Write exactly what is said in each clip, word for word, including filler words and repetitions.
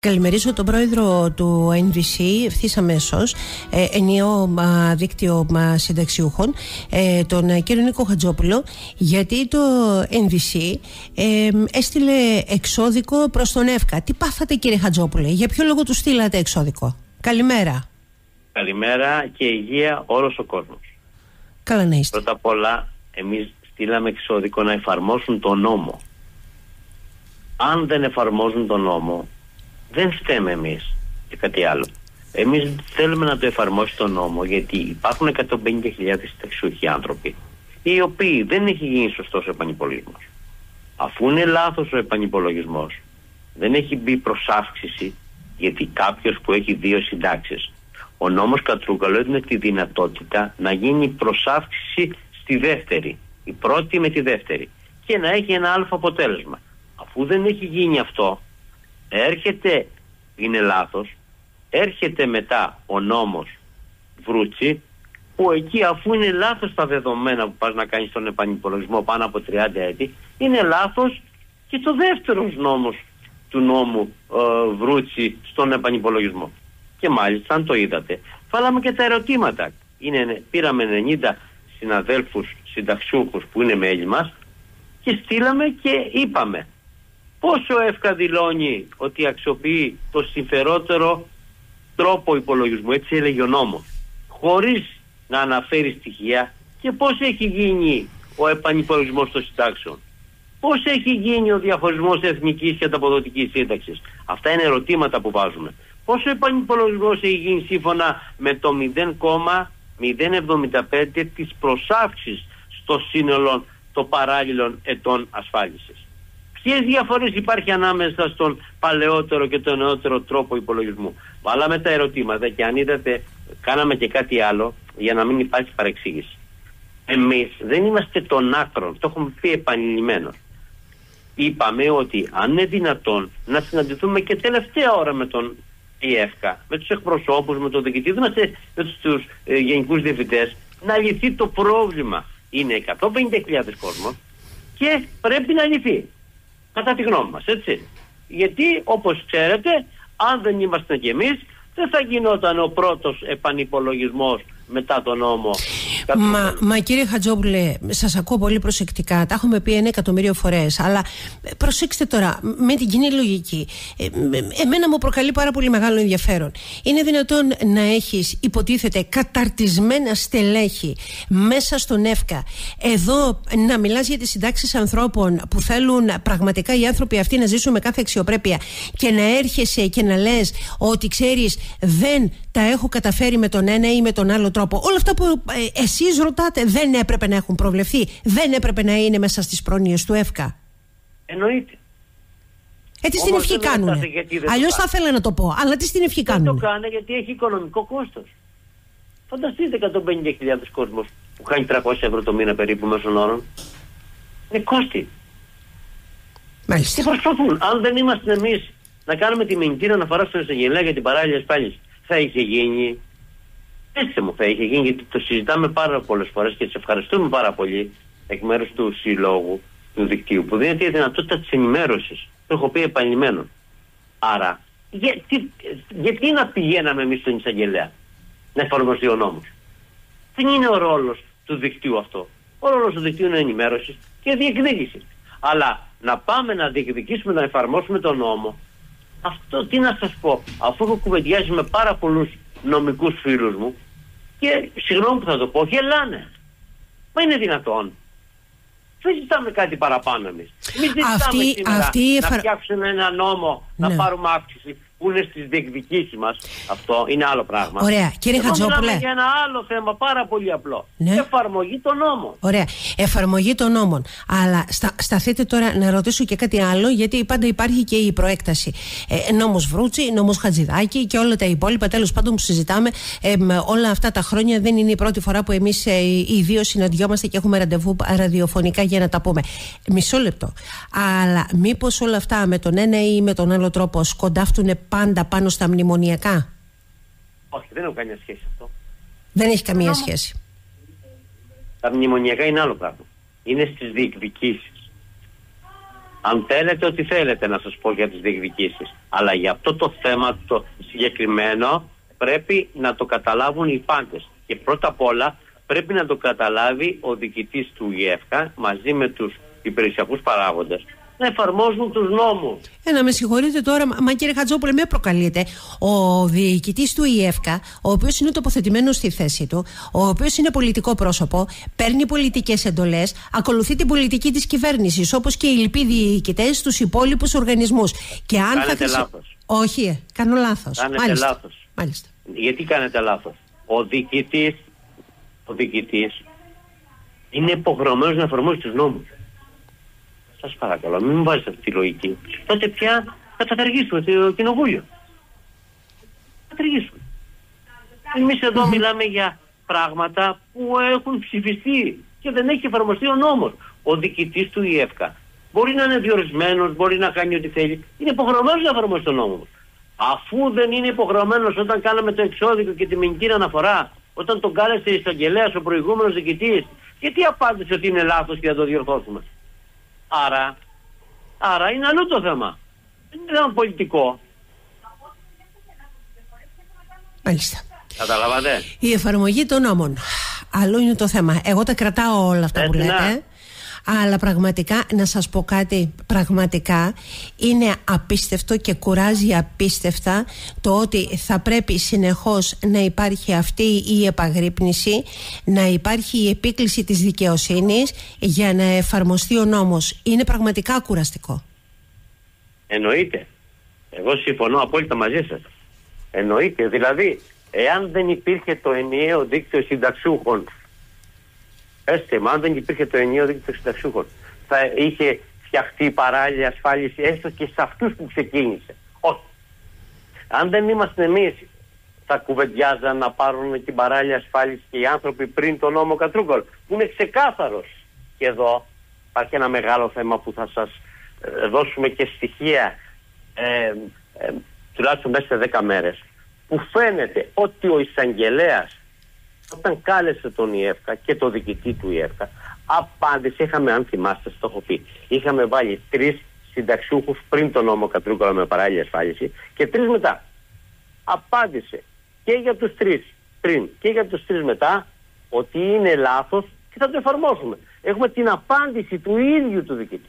Καλημερίζω τον πρόεδρο του Εν Βι Σι ευθύς αμέσως, ε, ενιαίο α, δίκτυο α, συνταξιούχων, ε, τον κύριο Νίκο Χατζόπουλο, γιατί το Εν Βι Σι ε, έστειλε εξώδικο προς τον ΕΦΚΑ. Τι πάθατε, κύριε Χατζόπουλε, για ποιο λόγο του στείλατε εξώδικο? Καλημέρα. Καλημέρα και υγεία όλος ο κόσμος. Καλά να είστε. Πρώτα απ' όλα, εμείς στείλαμε εξώδικο να εφαρμόσουν τον νόμο. Αν δεν εφαρμόζουν τον νόμο, δεν φταίμε εμείς και κάτι άλλο. Εμείς θέλουμε να το εφαρμόσει τον νόμο, γιατί υπάρχουν εκατόν πενήντα χιλιάδες συνταξιούχοι άνθρωποι, οι οποίοι δεν έχει γίνει σωστός επανυπολογισμός. Αφού είναι λάθος ο επανυπολογισμός, δεν έχει μπει προς αύξηση, γιατί κάποιος που έχει δύο συντάξεις, ο νόμος Κατρούγκαλο έδινε τη δυνατότητα να γίνει προσάυξηση στη δεύτερη, η πρώτη με τη δεύτερη, και να έχει ένα αλφα αποτέλεσμα. Αφού δεν έχει γίνει αυτό, έρχεται, είναι λάθος, έρχεται μετά ο νόμος Βρούτσι, που εκεί, αφού είναι λάθος τα δεδομένα που πας να κάνεις τον επανυπολογισμό πάνω από τριάντα έτη, είναι λάθος και το δεύτερος νόμος του νόμου ε, Βρούτσι στον επανυπολογισμό. Και μάλιστα, αν το είδατε, βάλαμε και τα ερωτήματα. Είναι, πήραμε ενενήντα συναδέλφους συνταξιούχους που είναι μέλη μας και στείλαμε και είπαμε πόσο ΕΦΚΑ δηλώνει ότι αξιοποιεί το συμφερότερο τρόπο υπολογισμού, έτσι έλεγε ο νόμος, χωρίς να αναφέρει στοιχεία, και πώς έχει γίνει ο επανυπολογισμός των συντάξεων, πώς έχει γίνει ο διαχωρισμός εθνικής και ανταποδοτικής σύνταξης. Αυτά είναι ερωτήματα που βάζουμε. Πόσο επανυπολογισμός έχει γίνει σύμφωνα με το μηδέν κόμμα μηδέν εβδομήντα πέντε της προσάυξης στο σύνολο των παράλληλων ετών ασφάλισης. Ποιες διαφορές υπάρχει ανάμεσα στον παλαιότερο και τον νεότερο τρόπο υπολογισμού? Βάλαμε τα ερωτήματα και αν είδατε, κάναμε και κάτι άλλο για να μην υπάρχει παρεξήγηση. Εμείς δεν είμαστε των άκρων, το έχουμε πει επανειλημμένως. Είπαμε ότι αν είναι δυνατόν να συναντηθούμε και τελευταία ώρα με τον ΕΦΚΑ, με τους εκπροσώπους, με τον διοικητή, με τους ε, γενικούς διευθυντές, να λυθεί το πρόβλημα. Είναι εκατόν πενήντα χιλιάδες κόσμος και πρέπει να λυθεί. Κατά τη γνώμη μας, έτσι. Γιατί, όπως ξέρετε, αν δεν ήμασταν κι εμείς, δεν θα γινόταν ο πρώτος επανυπολογισμός μετά τον νόμο. Μα, μα κύριε Χατζόπουλε, σας ακούω πολύ προσεκτικά. Τα έχουμε πει ένα εκατομμύριο φορές. Αλλά προσέξτε τώρα, με την κοινή λογική. Ε, εμένα μου προκαλεί πάρα πολύ μεγάλο ενδιαφέρον. Είναι δυνατόν να έχεις, υποτίθεται, καταρτισμένα στελέχη μέσα στον ΕΦΚΑ, εδώ να μιλάς για τις συντάξεις ανθρώπων που θέλουν πραγματικά οι άνθρωποι αυτοί να ζήσουν με κάθε αξιοπρέπεια, και να έρχεσαι και να λες ότι ξέρεις, δεν τα έχω καταφέρει με τον ένα ή με τον άλλο τρόπο? Όλα αυτά που ε, εσείς ρωτάτε δεν έπρεπε να έχουν προβλεφθεί? Δεν έπρεπε να είναι μέσα στις πρόνοιες του ΕΦΚΑ? Εννοείται. Ε, τι στην ευχή κάνουνε? Αλλιώς θα ήθελα να το πω, αλλά τι στην ευχή κάνουνε? Δεν το κάνε γιατί έχει οικονομικό κόστος. Φανταστείτε εκατόν πενήντα χιλιάδες κόσμος που χάνει τριακόσια ευρώ το μήνα περίπου μέσων όρων. Είναι κόστη. Μάλιστα. Και προσπαθούν. Αν δεν είμαστε εμείς να κάνουμε τη μηνυτήρια αναφορά στον εισαγγελέα για την παράλληλη ασφάλιση, θα είχε γίνει. Έτσι μου θα είχε γίνει, γιατί το συζητάμε πάρα πολλές φορές και τις ευχαριστούμε πάρα πολύ εκ μέρους του συλλόγου, του δικτύου, που δίνεται η δυνατότητα της ενημέρωσης. Το έχω πει επανειλημμένον. Άρα, γιατί, γιατί να πηγαίναμε εμείς στον εισαγγελέα να εφαρμοστεί ο νόμος? Δεν είναι ο ρόλος του δικτύου αυτό. Ο ρόλος του δικτύου είναι ενημέρωση και διεκδίκηση. Αλλά να πάμε να διεκδικήσουμε, να εφαρμόσουμε τον νόμο, αυτό τι να σας πω, αφού έχω κουβεντιάσει με πάρα πολλούς νομικούς φίλους μου, και συγγνώμη που θα το πω, γελάνε. Μα είναι δυνατόν? Δεν ζητάμε κάτι παραπάνω εμείς. Εμείς δεν ζητάμε σήμερα αυτή... να φτιάξουμε ένα νόμο, ναι, να πάρουμε αύξηση που είναι στις διεκδικήσεις μας. Αυτό είναι άλλο πράγμα. Ωραία. Κύριε Χατζόπουλε, μιλάμε για ένα άλλο θέμα πάρα πολύ απλό. Ναι. Εφαρμογή των νόμων. Ωραία. Εφαρμογή των νόμων. Αλλά στα, σταθείτε τώρα να ρωτήσω και κάτι άλλο, γιατί πάντα υπάρχει και η προέκταση. Ε, νόμος Βρούτσι, νόμος Χατζηδάκη και όλα τα υπόλοιπα, τέλος πάντων, που συζητάμε ε, όλα αυτά τα χρόνια. Δεν είναι η πρώτη φορά που εμείς ε, οι δύο συναντιόμαστε και έχουμε ραντεβού ραδιοφωνικά για να τα πούμε. Μισό λεπτό. Αλλά μήπως όλα αυτά με τον ένα ή με τον άλλο τρόπο σκοντάφτουνε πάντα πάνω στα μνημονιακά? Όχι, δεν έχω καμία σχέση αυτό. Δεν έχει καμία σχέση. Τα μνημονιακά είναι άλλο πράγμα. Είναι στις διεκδικήσεις. Αν θέλετε, ό,τι θέλετε να σας πω για τις διεκδικήσεις. Αλλά για αυτό το θέμα το συγκεκριμένο πρέπει να το καταλάβουν οι πάντες. Και πρώτα απ' όλα πρέπει να το καταλάβει ο διοικητής του ΙΕΦΚΑ μαζί με τους υπηρεσιακούς παράγοντες, να εφαρμόζουν τους νόμους. Ε, να με συγχωρείτε τώρα, μα κύριε Χατζόπουλε, με προκαλείτε. Ο διοικητής του ΙΕΦΚΑ, ο οποίος είναι τοποθετημένος στη θέση του, ο οποίος είναι πολιτικό πρόσωπο, παίρνει πολιτικές εντολές, ακολουθεί την πολιτική της κυβέρνησης, όπως και οι λοιποί διοικητές στους υπόλοιπους οργανισμούς. Και αν κάνετε θα... λάθος. Όχι, ε, κάνω λάθος. Κάνετε Μάλιστα. λάθος. Μάλιστα. Γιατί κάνετε λάθος? Ο διοικητής, ο διοικητής είναι υποχρεωμένος να εφαρμόζει τους νόμους. Σας παρακαλώ, μην μου βάζετε αυτή τη λογική. Τότε πια θα καταργήσουμε το κοινοβούλιο. Θα καταργήσουμε. Εμείς εδώ mm-hmm. μιλάμε για πράγματα που έχουν ψηφιστεί και δεν έχει εφαρμοστεί ο νόμος. Ο διοικητής του ΙΕΦΚΑ μπορεί να είναι διορισμένος, μπορεί να κάνει ό,τι θέλει. Είναι υποχρεωμένος να εφαρμόσει τον νόμο. Αφού δεν είναι υποχρεωμένος όταν κάναμε το εξώδικο και τη μηνική αναφορά, όταν τον κάλεσε εισαγγελέας ο προηγούμενος διοικητής, γιατί απάντησε ότι είναι λάθος και θα το διορθώσουμε? Άρα, άρα είναι αλλού το θέμα. Δεν είναι ένα πολιτικό. Μάλιστα. Καταλάβατε. Η εφαρμογή των νόμων. Αλλού είναι το θέμα. Εγώ τα κρατάω όλα αυτά Έτσι, που λέτε. να. Αλλά πραγματικά, να σας πω κάτι, πραγματικά είναι απίστευτο και κουράζει απίστευτα το ότι θα πρέπει συνεχώς να υπάρχει αυτή η επαγρύπνηση, να υπάρχει η επίκληση της δικαιοσύνης για να εφαρμοστεί ο νόμος. Είναι πραγματικά κουραστικό. Εννοείται. Εγώ συμφωνώ απόλυτα μαζί σας. Εννοείται. Δηλαδή, εάν δεν υπήρχε το ενιαίο δίκτυο συνταξιούχων, έστε, αν δεν υπήρχε το ενιαίο δίκτυο συνταξιούχων, θα είχε φτιαχτεί παράλληλη ασφάλιση έστω και σε αυτούς που ξεκίνησε? Όχι. Αν δεν είμαστε εμείς, θα κουβεντιάζαν να πάρουν την παράλληλη ασφάλιση και οι άνθρωποι πριν τον νόμο Κατρούγκαλ, που είναι ξεκάθαρος. Και εδώ υπάρχει ένα μεγάλο θέμα που θα σας ε, δώσουμε και στοιχεία, ε, ε, τουλάχιστον μέσα σε δέκα μέρες, που φαίνεται ότι ο εισαγγελέας, όταν κάλεσε τον ΙΕΦΚΑ και το διοικητή του ΙΕΦΚΑ, απάντησε, είχαμε, αν θυμάστε, το έχω πει, είχαμε βάλει τρεις συνταξιούχους πριν τον νόμο Κατρούγκαλο με παράλληλη ασφάλιση και τρεις μετά. Απάντησε και για τους τρεις πριν και για τους τρεις μετά ότι είναι λάθος και θα το εφαρμόσουμε. Έχουμε την απάντηση του ίδιου του διοικητή.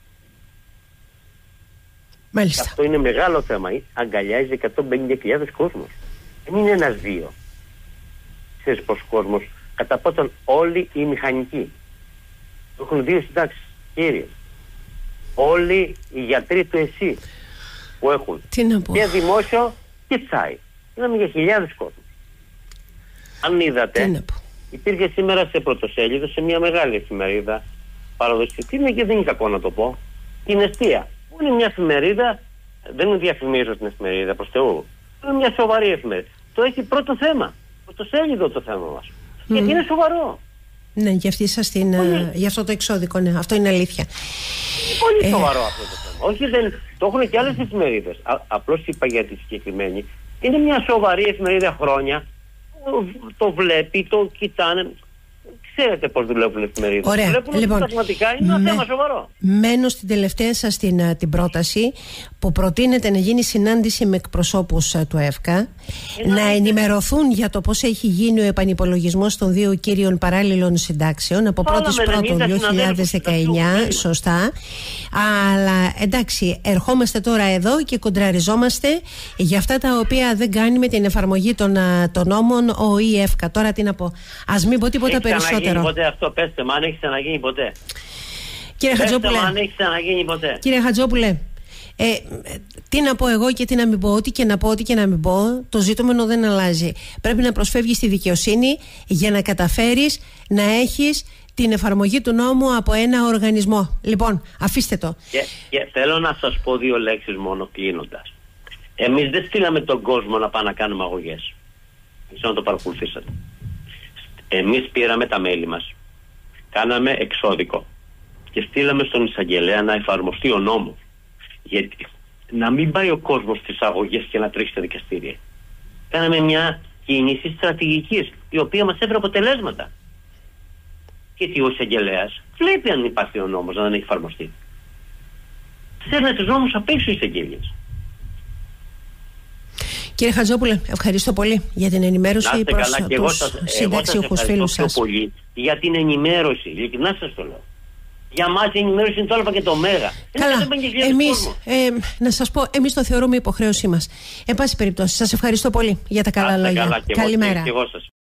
Μάλιστα. Αυτό είναι μεγάλο θέμα. Αγκαλιάζει εκατόν πενήντα χιλιάδες κόσμος. Δεν είναι ένας δύο. Ξέρεις πως κόσμος, κατά πρώτον όλοι οι μηχανικοί έχουν δύο συντάξεις, κύριε. Όλοι οι γιατροί του ΕΣΥ που έχουν και δημόσιο και τσάι. Είδαμε για χιλιάδες κόσμος. Αν είδατε, υπήρχε σήμερα σε πρωτοσέλιδο σε μια μεγάλη εφημερίδα παραδοσιακή, είναι και δεν είναι κακό να το πω, την Εστία. Είναι μια εφημερίδα, δεν διαφημίζω την εφημερίδα προς Θεού, είναι μια σοβαρή εφημερίδα. Το έχει πρώτο θέμα. Το σέλιδο το θέμα μας. Mm. Γιατί είναι σοβαρό. Ναι, για, αυτή σας την, για αυτό το εξώδικο, ναι, αυτό είναι αλήθεια. Είναι πολύ ε... σοβαρό αυτό το θέμα. Όχι, δεν, το έχουν και άλλες εφημερίδες. Απλώς είπα για τη συγκεκριμένη. Είναι μια σοβαρή εφημερίδα χρόνια. Το, το βλέπει, το κοιτάνε. Ξέρετε πώς δουλεύουν οι εφημερίδες. Ωραία. Βλέπουν Λοιπόν, ότι πραγματικά είναι ένα με, θέμα σοβαρό. Μένω στην τελευταία σας την, την πρόταση που προτείνεται να γίνει συνάντηση με εκπροσώπους του ΕΦΚΑ, να ενημερωθούν για το πώς έχει γίνει ο επανυπολογισμός των δύο κύριων παράλληλων συντάξεων από πρώτη Πρώτου δύο χιλιάδες δεκαεννιά, σωστά. Αλλά εντάξει, ερχόμαστε τώρα εδώ και κοντραριζόμαστε για αυτά τα οποία δεν κάνει με την εφαρμογή των, των νόμων ο ΙΕΦΚΑ. Τώρα τι να πω. Ας μην πω τίποτα περισσότερο. Δεν έχει ποτέ αυτό, πέστε μου, αν έχει ξαναγίνει ποτέ. Κύριε Χατζόπουλε, αν έχει ξαναγίνει ποτέ. Κύριε Χατζόπουλε, ε, τι να πω εγώ και τι να μην πω, ό,τι και να πω, ό,τι και να μην πω, το ζήτημα δεν αλλάζει. Πρέπει να προσφεύγεις στη δικαιοσύνη για να καταφέρεις να έχεις την εφαρμογή του νόμου από ένα οργανισμό. Λοιπόν, αφήστε το. Και, και θέλω να σας πω δύο λέξεις μόνο κλείνοντας. Εμείς δεν στείλαμε τον κόσμο να πάμε να κάνουμε αγωγές. Ίσως να το παρακολουθήσατε. Εμείς πήραμε τα μέλη μας, κάναμε εξώδικο και στείλαμε στον εισαγγελέα να εφαρμοστεί ο νόμος. Γιατί να μην πάει ο κόσμος στις αγωγές και να τρέχει στα δικαστήρια. Κάναμε μια κίνηση στρατηγικής, η οποία μας έφερε αποτελέσματα. Γιατί ο εισαγγελέας βλέπει αν υπάρχει ο νόμος, να δεν έχει εφαρμοστεί. Ξέρετε τους νόμους απ' έξω οι εισαγγελίες. Κύριε Χατζόπουλε, ευχαριστώ πολύ για την ενημέρωση προς τους συνταξιούχους φίλους σας. Πολύ για την ενημέρωση, ειλικρινά σας το λέω. Για μας η ενημέρωση είναι το Α και το Μέγα. Καλά, εμείς, ε, να σας πω, εμείς το θεωρούμε υποχρέωσή μας. Εν πάση περιπτώσει, σας ευχαριστώ πολύ για τα καλά λόγια. Καλά, Καλημέρα. Και εγώ σας.